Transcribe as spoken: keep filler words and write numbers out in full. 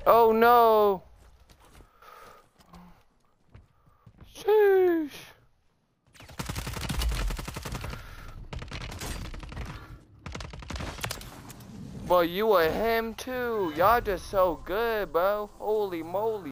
Oh no. Sheesh. Boy, you a him too. Y'all just so good, bro. Holy moly.